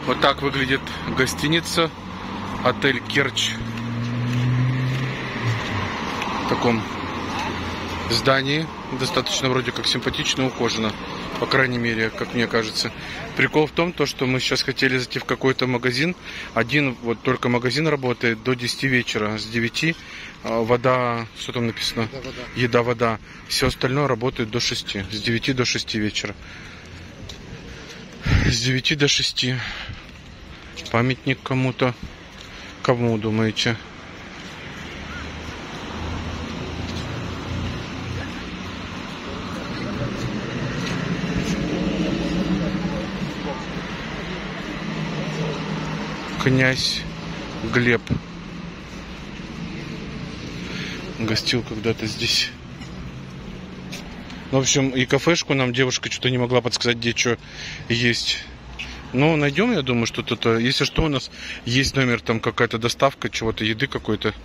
Вот так выглядит гостиница, отель Керчь. В таком здании, достаточно вроде как симпатично, ухожено, по крайней мере, как мне кажется. Прикол в том, что мы сейчас хотели зайти в какой-то магазин. Один вот только магазин работает до 10 вечера, с 9 вода, что там написано? Еда, вода. Все остальное работает до 6, с 9 до 6 вечера. С 9 до 6. Памятник кому-то. Кому думаете? Князь Глеб гостил когда-то здесь. В общем, и кафешку нам девушка что-то не могла подсказать, где что есть. Но найдем, я думаю, что тут. Если что, у нас есть номер, там какая-то доставка чего-то, еды какой-то.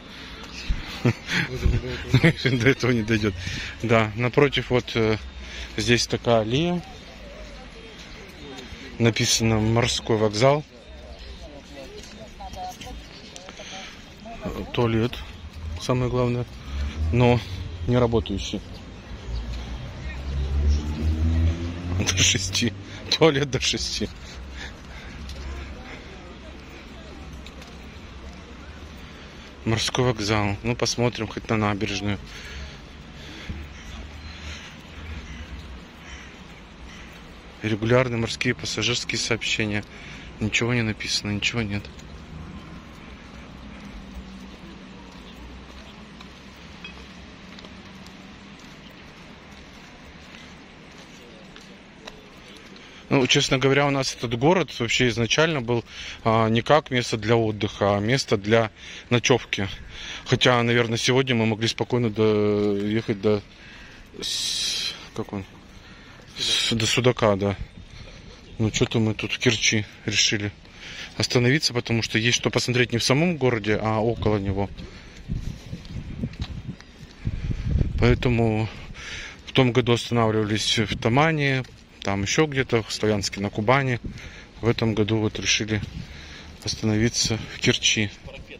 До этого не дойдет. Да, напротив вот здесь такая аллея. Написано «Морской вокзал». Туалет, самое главное, но не работающий. До 6. Туалет до 6. Морской вокзал. Ну, посмотрим хоть на набережную. Регулярные морские пассажирские сообщения. Ничего не написано, ничего нет. Ну, честно говоря, у нас этот город вообще изначально был не как место для отдыха, а место для ночевки. Хотя, наверное, сегодня мы могли спокойно доехать до до Судака, да. Ну, что-то мы тут в Керчи решили остановиться, потому что есть что посмотреть не в самом городе, а около него. Поэтому в том году останавливались в Тамане, там еще где-то, в Славянске, на Кубани. В этом году вот решили остановиться в Керчи.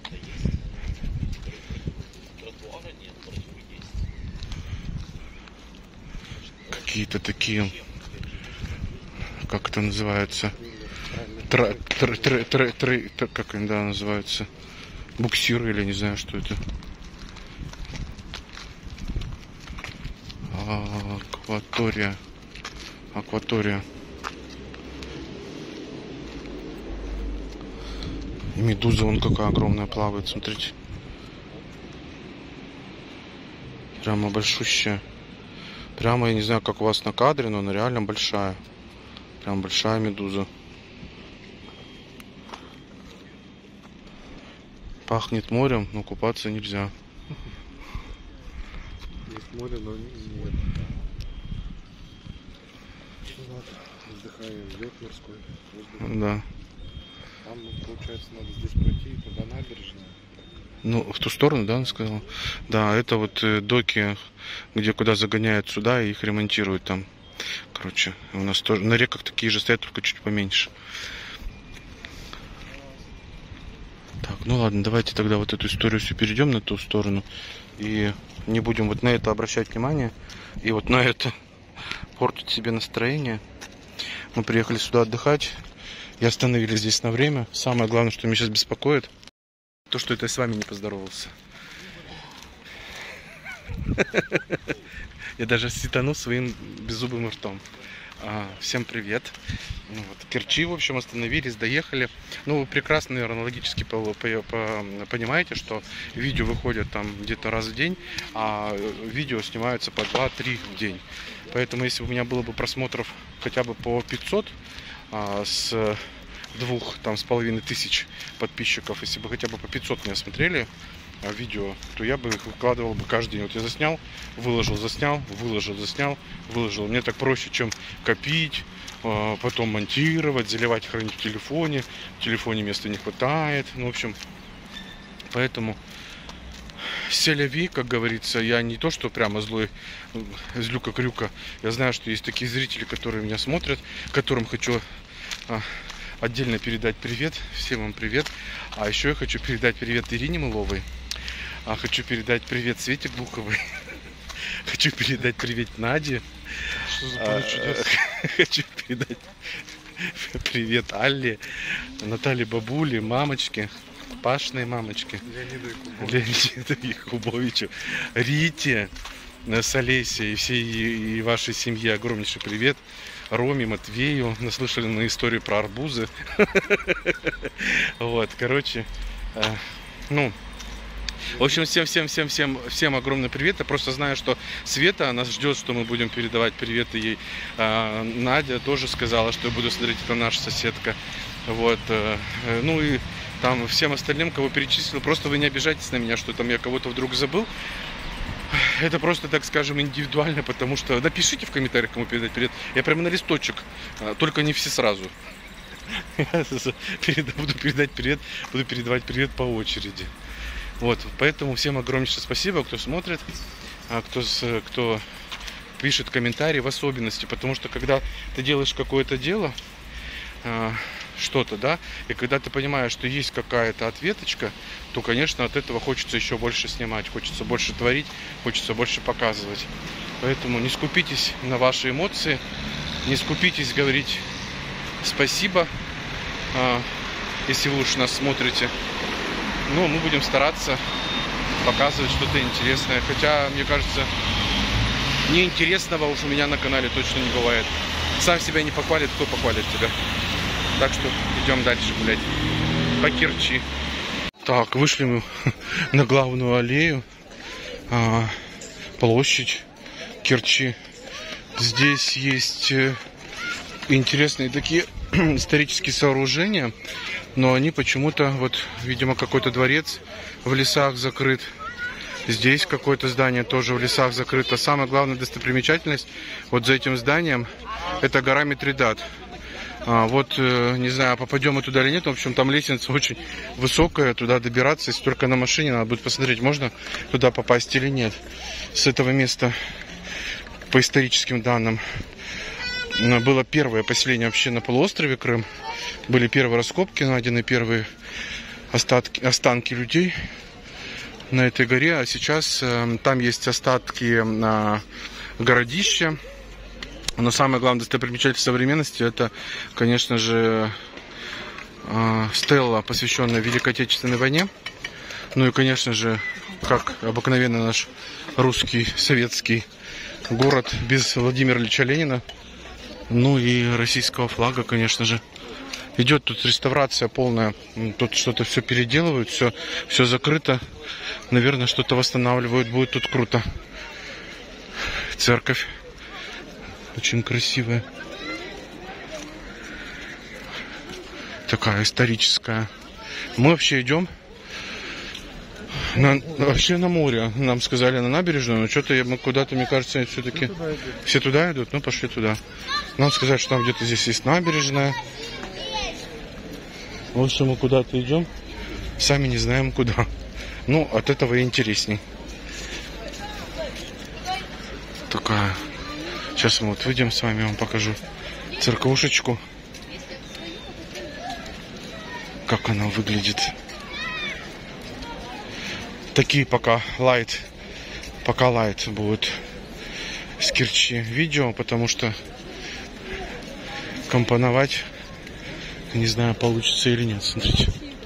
Какие-то такие, как это называется, как они, да, называются, буксиры или не знаю, что это. Акватория. И медуза вон какая огромная плавает, смотрите. Прямо большущая. Прямо, я не знаю, как у вас на кадре, но она реально большая. Прям большая медуза. Пахнет морем, но купаться нельзя. Есть море, но нет. Вздыхаем лед морской воздух. Да. Там, получается, надо здесь пройти и туда набережная. Ну, в ту сторону, да, он сказал? Да, это вот доки, куда загоняют суда и их ремонтируют там. Короче, у нас тоже на реках такие же стоят, только чуть поменьше. Так, ну ладно, давайте тогда вот эту историю все перейдем на ту сторону. И не будем вот на это обращать внимание. И вот на это портить себе настроение. Мы приехали сюда отдыхать. И остановились здесь на время. Самое главное, что меня сейчас беспокоит, то, что это я с вами не поздоровался. Я даже ситану своим беззубым ртом. Всем привет. Ну, вот, Керчи, в общем, остановились, доехали. Ну, вы прекрасно, наверное, логически понимаете, что видео выходят там где-то раз в день, а видео снимаются по 2-3 в день. Поэтому, если у меня было бы просмотров хотя бы по 500 с 2500 подписчиков, если бы хотя бы по 500 меня смотрели видео, то я бы их выкладывал бы каждый день. Вот я заснял, выложил, заснял, выложил, заснял, выложил. Мне так проще, чем копить, потом монтировать, заливать, хранить в телефоне. В телефоне места не хватает. Ну, в общем, поэтому селяви, как говорится, я не то, что прямо злой, злюка-крюка. Я знаю, что есть такие зрители, которые меня смотрят, которым хочу отдельно передать привет. Всем вам привет. А еще я хочу передать привет Ирине Мыловой. Хочу передать привет Свете Глуховой. Хочу передать привет Наде. Что за поле чудес? Хочу передать привет Алле, Наталье Бабуле, мамочке, Пашной мамочке, Леониду Якубовичу, Рите, с Олесей и всей вашей семье огромнейший привет. Роме, Матвею, наслышали на историю про арбузы. Вот, короче, ну, в общем, всем огромный привет. Я просто знаю, что Света нас ждет, что мы будем передавать приветы ей. Надя тоже сказала, что я буду смотреть, это наша соседка. Вот, ну и там всем остальным, кого перечислил, просто вы не обижайтесь на меня, что там я кого-то вдруг забыл. Это просто, так скажем, индивидуально, потому что... Напишите в комментариях, кому передать привет. Я прямо на листочек, только не все сразу. Я буду передать привет, буду передавать привет по очереди. Вот, поэтому всем огромнейшее спасибо, кто смотрит, кто пишет комментарии, в особенности, потому что когда ты делаешь какое-то дело, что-то, да, и когда ты понимаешь, что есть какая-то ответочка, то, конечно, от этого хочется еще больше снимать, хочется больше творить, хочется больше показывать. Поэтому не скупитесь на ваши эмоции, не скупитесь говорить спасибо, если вы уж нас смотрите. Ну, мы будем стараться показывать что-то интересное, хотя, мне кажется, неинтересного уж у меня на канале точно не бывает. Сам себя не похвалит, кто похвалит тебя. Так что идем дальше гулять по Керчи. Так, вышли мы на главную аллею, площадь Керчи. Здесь есть интересные такие исторические сооружения, но они почему-то, вот, видимо, какой-то дворец в лесах закрыт. Здесь какое-то здание тоже в лесах закрыто. Самая главная достопримечательность вот за этим зданием — это гора Митридат. Вот, не знаю, попадем мы туда или нет. В общем, там лестница очень высокая. Туда добираться, если только на машине, надо будет посмотреть, можно туда попасть или нет. С этого места, по историческим данным, было первое поселение вообще на полуострове Крым. Были первые раскопки, найдены первые останки людей на этой горе. А сейчас там есть остатки городища. Но самое главное достопримечательность современности — это, конечно же, стелла, посвященная Великой Отечественной войне. Ну и, конечно же, как обыкновенно, наш русский, советский город без Владимира Ильича Ленина. Ну и российского флага, конечно же. Идет тут реставрация полная. Тут что-то все переделывают, все закрыто. Наверное, что-то восстанавливают. Будет тут круто. Церковь. Очень красивая. Такая историческая. Мы вообще идем вообще на море. Нам сказали на набережную, но что-то мы куда-то, мне кажется, все-таки все туда идут. Ну, пошли туда. Нам сказали, что там где-то здесь есть набережная. В общем, мы куда-то идем. Сами не знаем куда. Ну, от этого и интересней. Такая. Сейчас мы вот выйдем с вами, я вам покажу церковушечку. Как она выглядит. Такие пока лайт будут с Керчи видео, потому что компоновать, не знаю, получится или нет. Смотрите.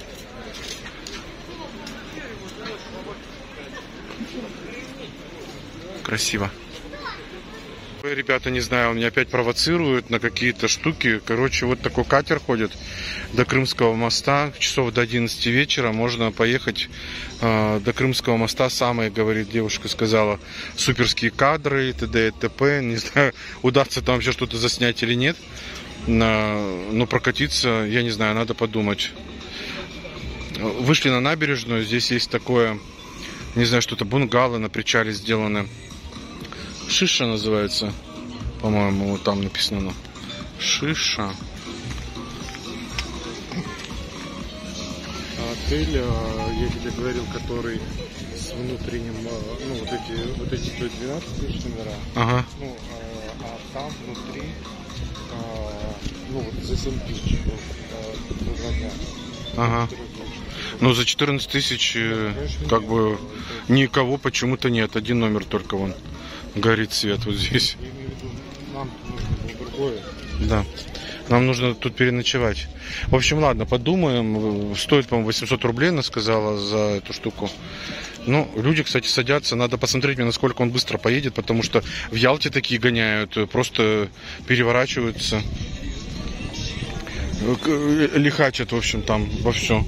Красиво. Ребята, не знаю, он меня опять провоцирует на какие-то штуки. Короче, вот такой катер ходит до Крымского моста. Часов до 11 вечера можно поехать до Крымского моста. Самые, говорит, девушка сказала, суперские кадры, и т.д. и т.п. Не знаю, удастся там вообще что-то заснять или нет. Но прокатиться, я не знаю, надо подумать. Вышли на набережную. Здесь есть такое, не знаю, что-то бунгало на причале сделано. Шиша называется, по-моему, вот там написано. Шиша. Отель, я тебе говорил, который с внутренним, ну, вот эти стоят 12 тысяч номера. Ага. Ну, а там внутри Ну вот за 7 тысяч за 2 дня. Ага. Но за 14 тысяч как бы никого почему-то нет. Один номер только вон горит свет вот здесь. Я имею в виду, нам нужно было другое. Да. Нам нужно тут переночевать. В общем, ладно, подумаем. Стоит, по-моему, 800 рублей, она сказала, за эту штуку. Ну, люди, кстати, садятся. Надо посмотреть, насколько он быстро поедет, потому что в Ялте такие гоняют, просто переворачиваются. Лихачат, в общем, там во все.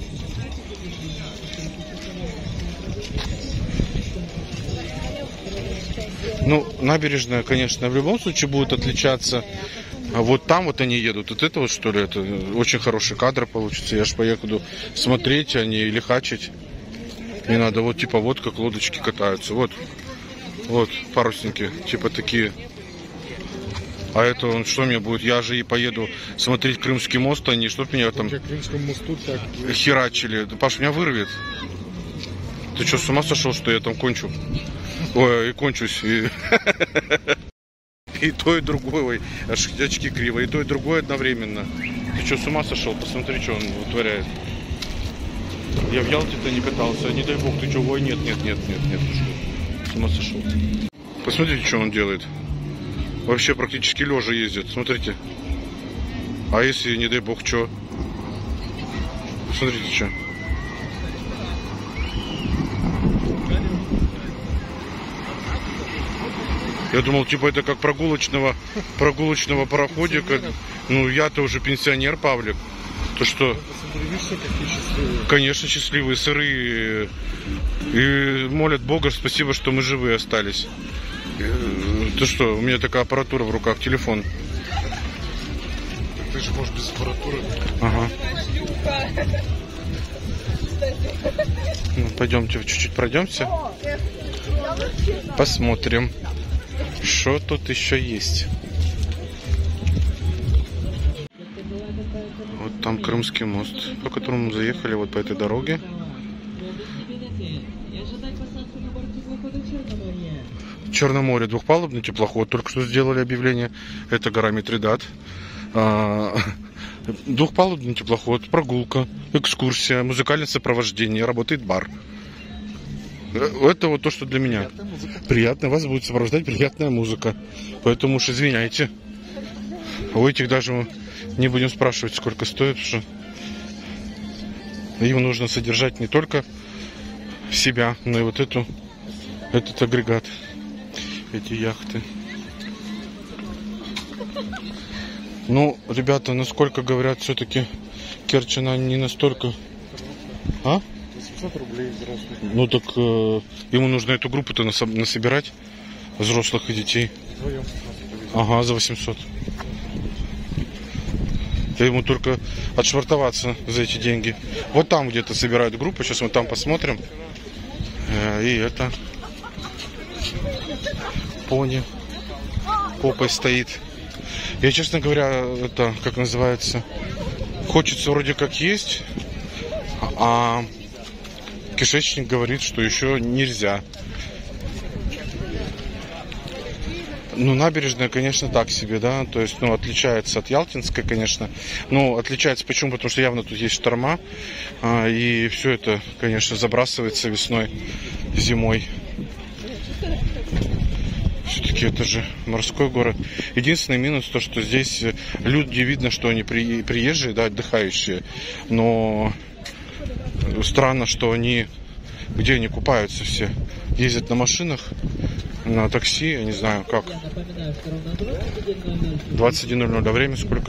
Ну, набережная, конечно, в любом случае будет отличаться. А вот там вот они едут. Вот это вот, что ли, это очень хороший кадр получится. Я ж поеду смотреть, а не лихачить. Не надо, вот типа вот как лодочки катаются. Вот, вот парусники, типа такие. А это он что мне будет? Я же и поеду смотреть Крымский мост, а не чтоб меня там мосту так херачили. Да, Паш, меня вырвет. Ты что, с ума сошел, что я там кончу? Ой, и кончусь. И то, и другое. Ой, аж очки криво. И то, и другое одновременно. Ты что, с ума сошел? Посмотри, что он вытворяет. Я в Ялте-то не катался. Не дай бог, ты что? Ой, нет. Ты что? С ума сошел. Посмотрите, что он делает. Вообще практически лежа ездит. Смотрите. А если, не дай бог, что? Смотрите, что. Я думал, типа, это как прогулочного пароходика. Ну, я-то уже пенсионер, Павлик. То что? Конечно, счастливые, сырые. И молят Бога, спасибо, что мы живые остались. Ты что, у меня такая аппаратура в руках, телефон. Ты же можешь без аппаратуры. Ага. Ну, пойдемте, чуть-чуть пройдемся. Посмотрим, что тут еще есть. Вот там Крымский мост, по которому мы заехали, вот по этой дороге. Черноморье, двухпалубный теплоход, только что сделали объявление. Это гора Митридат. Двухпалубный теплоход, прогулка, экскурсия, музыкальное сопровождение, работает бар. Это вот то, что для меня. Приятно, вас будет сопровождать приятная музыка. Поэтому уж извиняйте. У этих даже мы не будем спрашивать, сколько стоит, потому что им нужно содержать не только себя, но и вот этот агрегат, эти яхты. Ну, ребята, насколько говорят, все-таки Керчь, она не настолько... А? 800 рублей взрослых. Ну так ему нужно эту группу-то насобирать, взрослых и детей. Вдвоем. Ага, за 800. Ему только отшвартоваться за эти деньги. Вот там где-то собирают группу, сейчас мы там посмотрим. И это... Пони попой стоит. Я, честно говоря, это, как называется, хочется вроде как есть, а кишечник говорит, что еще нельзя. Ну, набережная, конечно, так себе, да, то есть, ну, отличается от Ялтинской, конечно. Ну, отличается почему? Потому что явно тут есть шторма, и все это, конечно, забрасывается весной, зимой. Все-таки это же морской город. Единственный минус то, что здесь люди, видно, что они приезжие, да, отдыхающие, но странно, что они, где они купаются все, ездят на машинах, на такси, я не знаю как. 21:00, время сколько?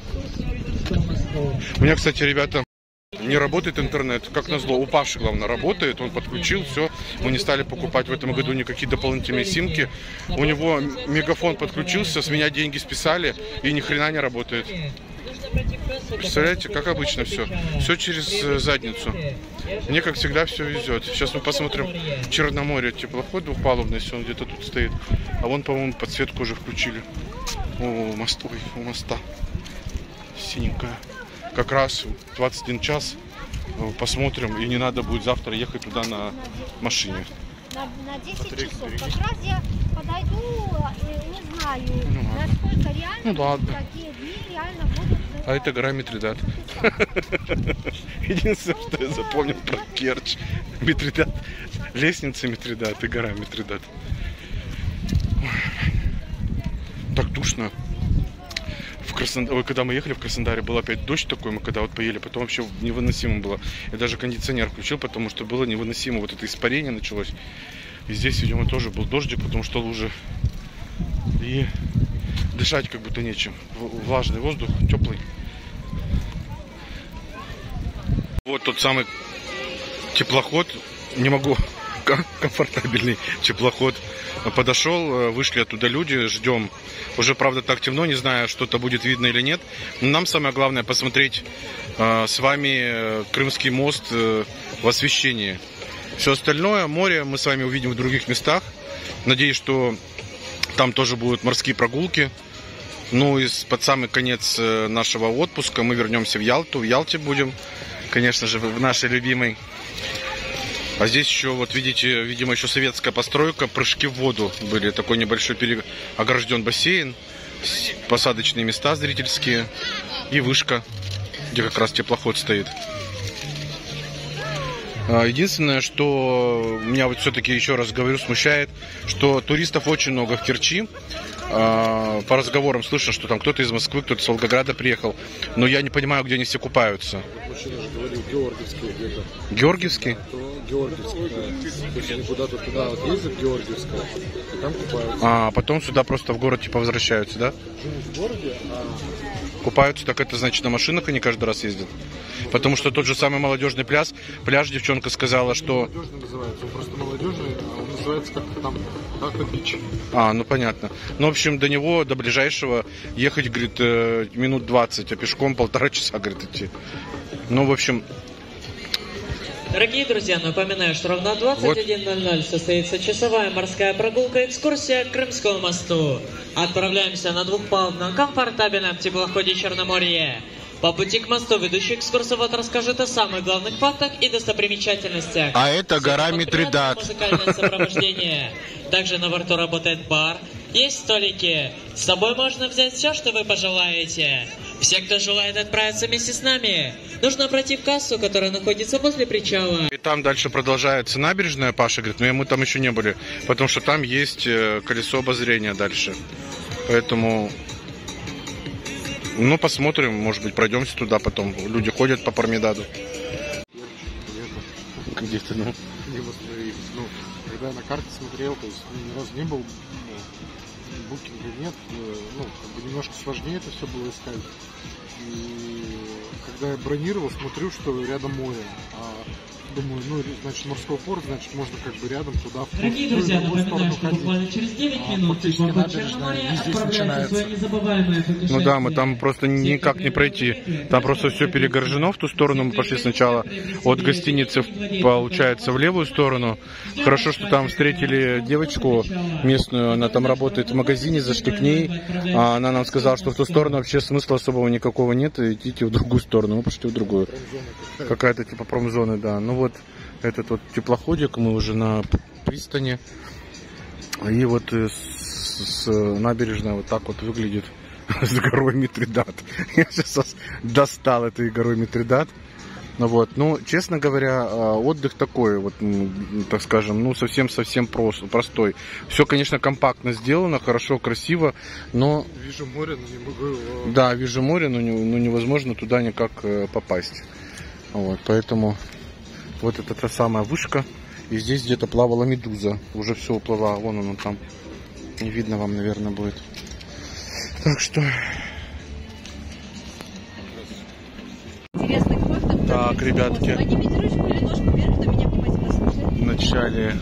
У меня, кстати, ребята, не работает интернет, как назло, упавший, главное, работает, он подключил, все, мы не стали покупать в этом году никакие дополнительные симки, у него мегафон подключился, с меня деньги списали и ни хрена не работает. Представляете, как обычно все через задницу. Мне, как всегда, все везет. Сейчас мы посмотрим Черноморье, теплоход двухпалубный, если он где-то тут стоит, а вон, по-моему, подсветку уже включили. О, мост, ой, у моста синенькая. Как раз 21 час посмотрим, и не надо будет завтра ехать туда на машине. На 10 часов. Как раз я подойду, не знаю, Ну, ладно. насколько реально Ну, ладно. такие дни реально будут. А это гора Митридат. Единственное, что я запомнил про Керчь. Митридат. Лестница Митридат и гора Митридат. Так душно. Когда мы ехали в Краснодаре, был опять дождь такой, мы когда вот поели, потом вообще невыносимо было. Я даже кондиционер включил, потому что было невыносимо. Вот это испарение началось. И здесь, видимо, тоже был дождик, потому что лужи. И дышать как будто нечем. Влажный воздух, теплый. Вот тот самый теплоход. Не могу. Комфортабельный теплоход. Подошел, вышли оттуда люди, ждем. Уже, правда, так темно, не знаю, что-то будет видно или нет. Но нам самое главное посмотреть с вами Крымский мост в освещении. Все остальное, море, мы с вами увидим в других местах. Надеюсь, что там тоже будут морские прогулки. Ну и под самый конец нашего отпуска мы вернемся в Ялту. В Ялте будем, конечно же, в нашей любимой. А здесь еще, вот видите, видимо, еще советская постройка, прыжки в воду были. Такой небольшой огражден бассейн, посадочные места зрительские и вышка, где как раз теплоход стоит. Единственное, что меня вот все-таки, еще раз говорю, смущает, что туристов очень много в Керчи. По разговорам слышно, что там кто-то из Москвы, кто-то с Волгограда приехал. Но я не понимаю, где они все купаются. Мужчина же говорил, Георгиевский где-то. Георгиевский? Георгиевский, да. То есть они куда-то туда вот ездят, Георгиевская, и там купаются. А потом сюда просто в город типа возвращаются, да? Живут в городе, Купаются, так это значит на машинах они каждый раз ездят. Потому что тот же самый молодежный пляж, девчонка сказала, что... Молодежный называется, он просто молодежный, а он называется как-то там бич. Ну понятно. Ну, в общем, до него, до ближайшего ехать, говорит, минут 20, а пешком 1,5 часа, говорит, идти. Ну, в общем... Дорогие друзья, напоминаю, что ровно в 21:00 состоится часовая морская прогулка-экскурсия к Крымскому мосту. Отправляемся на двухпалубном комфортабельном теплоходе «Черноморье». По пути к мосту ведущий экскурсовод расскажет о самых главных фактах и достопримечательностях. А это гора Митридат. Музыкальное сопровождение. Также на борту работает бар, есть столики. С собой можно взять все, что вы пожелаете. Все, кто желает отправиться вместе с нами, нужно пройти в кассу, которая находится возле причала. И там дальше продолжается набережная, Паша говорит, но мы там еще не были, потому что там есть колесо обозрения дальше. Поэтому... Ну, посмотрим, может быть, пройдемся туда потом. Люди ходят по Пармидаду. Где-то, ну. Когда я на карте смотрел, то есть ни разу не был, букинга нет, как бы немножко сложнее это все было искать. И когда я бронировал, смотрю, что рядом море. Думаю, значит, морской порт, значит, можно как бы рядом туда. Дорогие друзья, напоминаю, что буквально через 9 минут теплоход «Черноморье» отправляется в свое незабываемое путешествие. Ну да, мы там просто никак не пройти. Там просто все перегорожено в ту сторону. Мы пошли сначала от гостиницы, получается, в левую сторону. Хорошо, что там встретили девочку местную. Она там работает в магазине, зашли к ней. Она нам сказала, что в ту сторону вообще смысла особого никакого нет. Идите в другую сторону. Мы пошли в другую. Какая-то типа промзоны, да. Ну вот этот вот теплоходик, мы уже на пристани. И вот с набережной вот так вот выглядит с горой Митридат. Я сейчас достал этой горой Митридат. Вот. Ну, честно говоря, отдых такой, вот, так скажем, ну, совсем простой. Все, конечно, компактно сделано, хорошо, красиво, но... Вижу море, но не могу его... Да, вижу море, но невозможно туда никак попасть. Вот, поэтому вот это та самая вышка. И здесь где-то плавала медуза. Уже все уплыла. Вон она там. Не видно вам, наверное, будет. Так что... Так, ребятки. В начале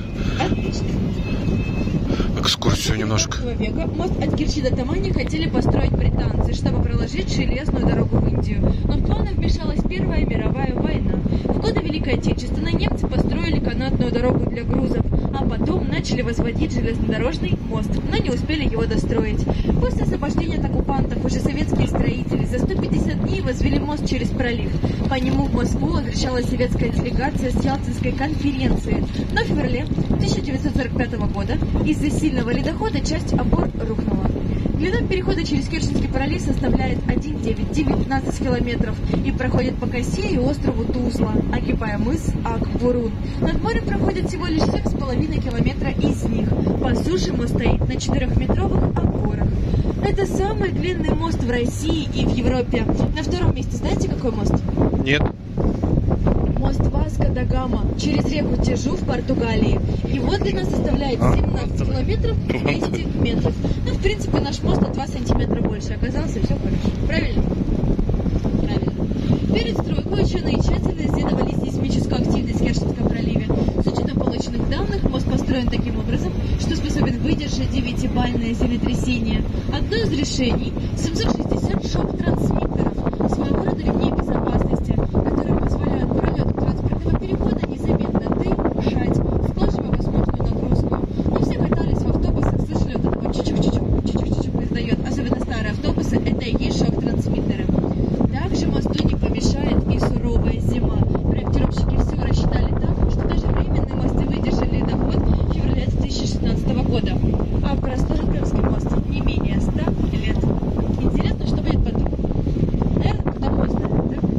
экскурсию немножко. Века мост от Керчи до Тамани хотели построить британцы, чтобы проложить железную дорогу в Индию. Но в планы вмешалась Первая мировая война. В годы Великой Отечественной немцы построили канатную дорогу для грузов, а потом начали возводить железнодорожный мост, но не успели его достроить. После освобождения от оккупантов уже советские строители за 150 50 дней возвели мост через пролив. По нему в Москву возвращалась советская делегация с Ялтинской конференции. Но в феврале 1945 года из-за сильного ледохода часть опор рухнула. Длина перехода через Керченский пролив составляет 1,919 километров и проходит по косе и острову Тузла, огибая мыс Ак-Бурун. Над морем проходит всего лишь 7,5 километра из них. По суше мост стоит на 4-метровых опорах. Это самый длинный мост в России и в Европе. На втором месте знаете, какой мост? Нет. Мост Васко да Гама через реку Тежу в Португалии. Его длина составляет 17 километров 200 метров. Ну, в принципе, наш мост на 2 сантиметра больше оказался, все хорошо. Правильно? Правильно. Перед стройкой ученые тщательно исследовали сейсмическую активность в Керченском проливе. С учетом полученных данных, мост построен таким образом, что способен выдержать 9-бальное землетрясение. Одно из решений – 760 шок-трансмиттеров, своего рода ремней безопасности, которые позволяют пролету транспортного перехода незаметно дышать, сглаживая возможную нагрузку. Мы все катались в автобусах, слышали вот это вот чучук-чучук издает. Особенно старые автобусы – это и есть шок-трансмиттеры. Также мосту не помешает и суровая зима. Проектировщики все рассчитали так, что даже временные мосты выдержали ледоход в феврале 2016 года. А просторный Крымский мост не менее 100 лет. Интересно, что будет потом. Наверное, потом узнаем, да?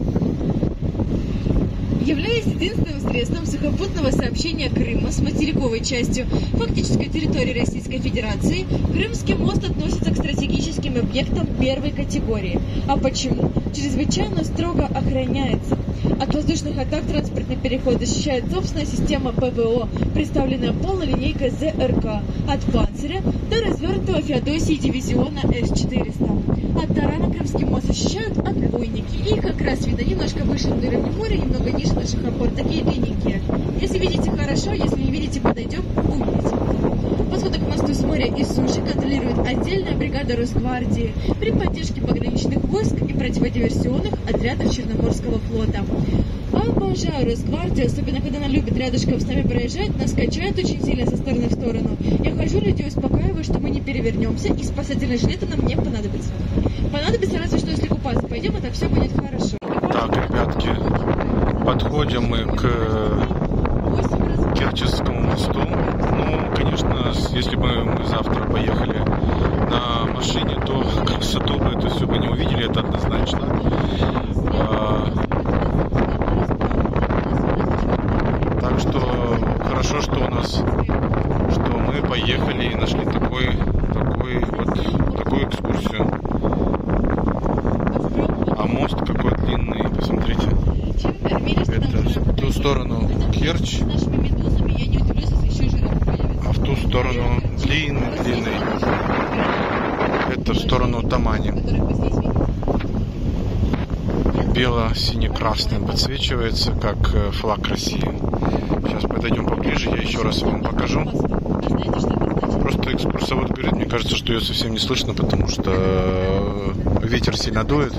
Являясь единственным средством сухопутного сообщения Крыма с материковой частью фактической территории Российской Федерации, Крымский мост относится к стратегическим объектам первой категории. А почему? Чрезвычайно строго охраняется. От воздушных атак транспортный переход защищает собственная система ПВО, представленная полной линейкой ЗРК, от «Панциря» до развернутого Феодосии дивизиона С-400. От тарана Крымский мост защищают отбойники. И их как раз видно немножко выше над уровнем моря, немного ниже наших опор, такие длинненькие. Если видите, хорошо, если не видите, подойдем, увидите. Подходы к мосту с моря и суши контролирует отдельная бригада Росгвардии при поддержке пограничных войск и противодиверсионных отрядов Черноморского флота. Обожаю Росгвардию, особенно когда она любит рядышком с нами проезжать, нас качает очень сильно со стороны в сторону. Я хожу, людей успокаиваю, что мы не перевернемся, и спасательные жилеты нам не понадобятся. Понадобится разве что, если купаться пойдем, это все будет хорошо. Так, ребятки, подходим мы к Керченскому мосту. Ну, конечно, если бы мы завтра поехали на машине, то красоту бы это все бы не увидели, это однозначно. Так что хорошо, что у нас, что мы поехали и нашли такую экскурсию. А мост какой длинный, посмотрите. Это в ту сторону Керчь, а в ту сторону длинный. Это в сторону Тамани. Бело-сине-красным подсвечивается, как флаг России. Сейчас подойдем поближе, я еще раз вам покажу. Просто экскурсовод говорит, мне кажется, что ее совсем не слышно, потому что ветер сильно дует.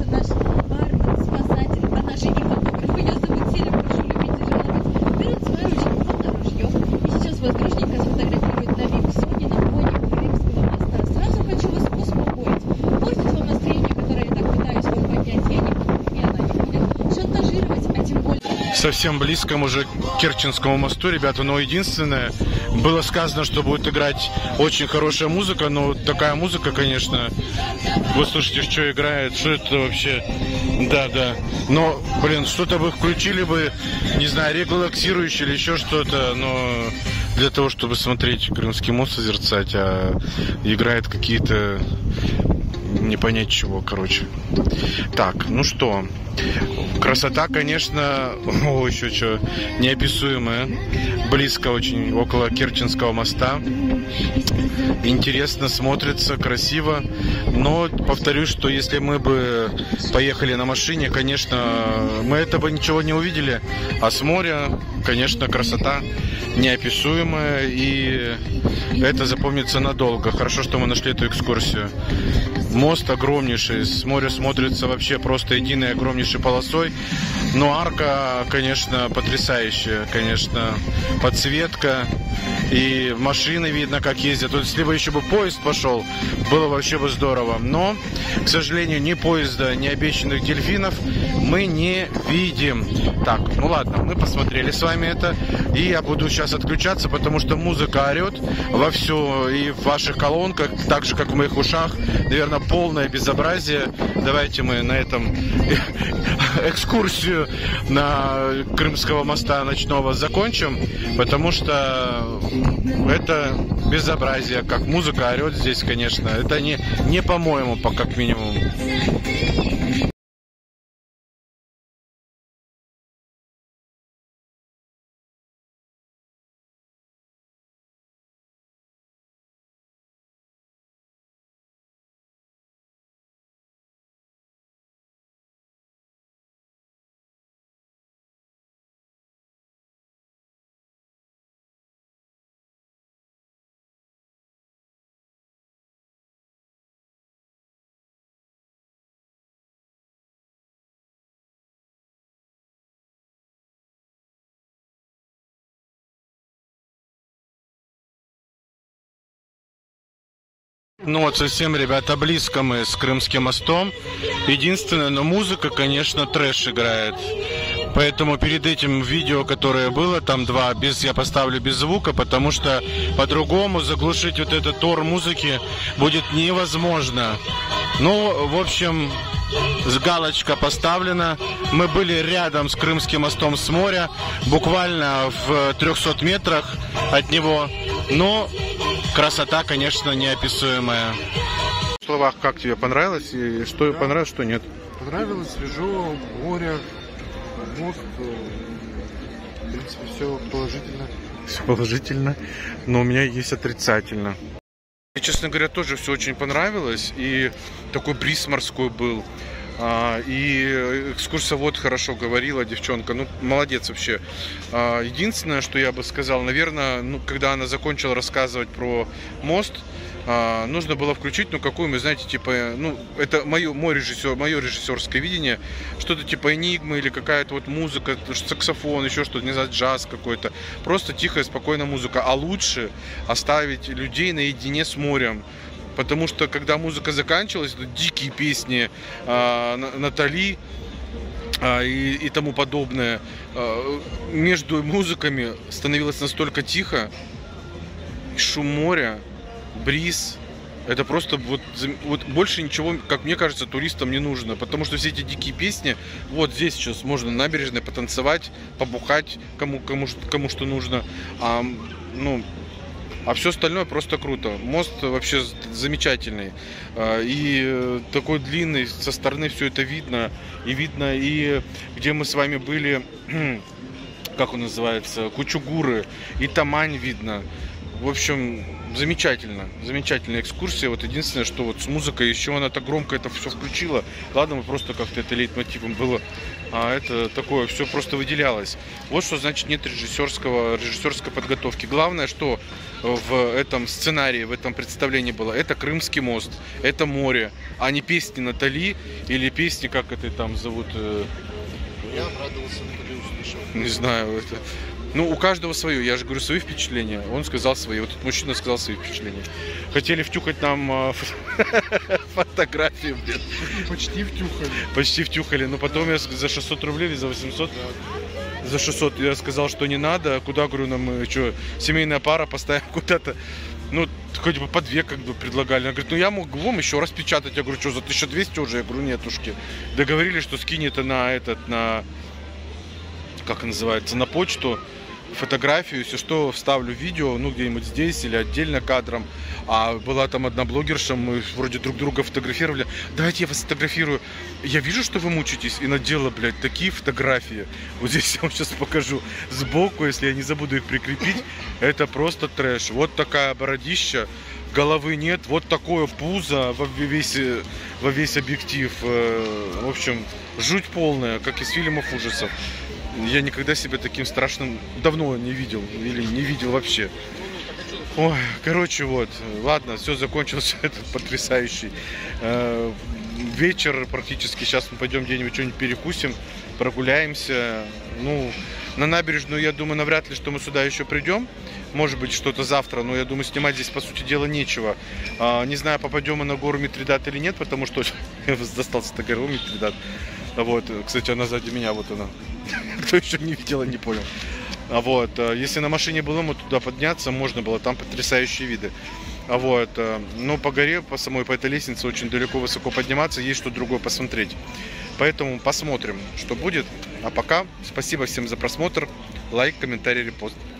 Совсем близко уже к Керченскому мосту, ребята, но единственное, было сказано, что будет играть очень хорошая музыка, но такая музыка, конечно, вы слышите, что играет, что это вообще, да, но, блин, что-то бы включили бы, не знаю, релаксирующее или еще что-то, но для того, чтобы смотреть Крымский мост, созерцать, а играет какие-то, не понять чего, короче. Так, ну что, красота, конечно, еще что, неописуемая. Близко очень, около Керченского моста. Интересно смотрится, красиво. Но повторюсь, что если мы бы поехали на машине, конечно, мы этого ничего не увидели. А с моря, конечно, красота неописуемая. И это запомнится надолго. Хорошо, что мы нашли эту экскурсию. Мост огромнейший, с моря смотрится вообще просто единой огромнейшей полосой. Но арка, конечно, потрясающая, конечно, подсветка. и машины видно, как ездят. Вот если бы еще бы поезд пошел, было вообще бы здорово. Но, к сожалению, ни поезда, ни обещанных дельфинов мы не видим. Так, ну ладно, мы посмотрели с вами это. И я буду сейчас отключаться, потому что музыка орет вовсю и в ваших колонках, так же, как в моих ушах. Наверное, полное безобразие. Давайте мы на этом экскурсию на Крымского моста ночного закончим, потому что это безобразие, как музыка орет здесь, конечно. Это не по-моему, как минимум. Ну вот совсем, ребята, близко мы с Крымским мостом. Единственное, но музыка, конечно, трэш играет. Поэтому перед этим видео, которое было, там два, я поставлю без звука, потому что по-другому заглушить вот этот тор музыки будет невозможно. Ну, в общем, галочка поставлена. Мы были рядом с Крымским мостом с моря, буквально в 300 метрах от него. Но красота, конечно, неописуемая. В словах, как тебе понравилось? И что понравилось, что нет? Понравилось, свежо, море, мост. В принципе, все положительно. Все положительно, но у меня есть отрицательно. Мне, честно говоря, тоже все очень понравилось. И такой бриз морской был. И экскурсовод хорошо говорила, девчонка, ну, молодец вообще. Единственное, что я бы сказал, наверное, ну, когда она закончила рассказывать про мост, нужно было включить, ну, какую-нибудь, знаете, типа, ну, это мое режиссерское видение, что-то типа энигмы или какая-то вот музыка, саксофон, еще что-то, не знаю, джаз какой-то. Просто тихая, спокойная музыка. А лучше оставить людей наедине с морем. Потому что, когда музыка заканчивалась, дикие песни Натали и тому подобное, между музыками становилось настолько тихо, шум моря, бриз. Это просто вот больше ничего, как мне кажется, туристам не нужно. Потому что все эти дикие песни, вот здесь сейчас можно на набережной потанцевать, побухать, кому что нужно. А все остальное просто круто. Мост вообще замечательный. И такой длинный, со стороны все это видно. И видно, и где мы с вами были, как он называется, Кучугуры, и Тамань видно. В общем, замечательно. Замечательная экскурсия. Вот единственное, что вот с музыкой еще она так громко это все включила. Ладно, мы просто как-то это лейтмотивом было. А это такое, все просто выделялось. Вот что значит нет режиссерской подготовки. Главное, что в этом сценарии, в этом представлении было, это Крымский мост, это море, а не песни Натали или песни, как это там зовут. Я обрадовался, Натали услышал. Не знаю, это. Ну, у каждого свое. Я же говорю, свои впечатления. Он сказал свои. Вот этот мужчина сказал свои впечатления. Хотели втюхать нам фотографию, блин. Почти втюхали. Почти втюхали. Но потом я за 600 рублей или за 800? За 600 я сказал, что не надо. Куда, говорю, нам что, семейная пара, поставим куда-то. Ну, хоть бы по 2 как бы предлагали. Она говорит, ну я мог вам еще раз печатать. Я говорю, что, за 1200 уже? Я говорю, нетушки. Договорились, что скинет на как называется, на почту фотографию, если что, вставлю видео, ну, где-нибудь здесь или отдельно кадром. А была там одна блогерша, мы вроде друг друга фотографировали. Давайте я вас сфотографирую. Я вижу, что вы мучаетесь, и надела, блядь, такие фотографии. Вот здесь я вам сейчас покажу сбоку, если я не забуду их прикрепить. Это просто трэш. Вот такая бородища, головы нет, вот такое пузо во весь объектив. В общем, жуть полная, как из фильмов ужасов. Я никогда себя таким страшным давно не видел. Или не видел вообще. Ой, короче, вот. Ладно, все, закончился этот потрясающий вечер практически. Сейчас мы пойдем где-нибудь что-нибудь перекусим, прогуляемся. Ну, На набережную, я думаю, навряд ли, что мы сюда еще придем. Может быть, что-то завтра, но я думаю, снимать здесь, по сути дела, нечего. Не знаю, попадем мы на гору Митридат или нет, потому что достался-то гору Митридат. Вот, кстати, она сзади меня, вот она. Кто еще не видел, не понял. Вот, если на машине было, мы туда подняться можно было, там потрясающие виды. Вот, но по горе, по самой, по этой лестнице очень далеко, высоко подниматься, есть что другое посмотреть. Поэтому посмотрим, что будет. А пока, спасибо всем за просмотр, лайк, комментарий, репост.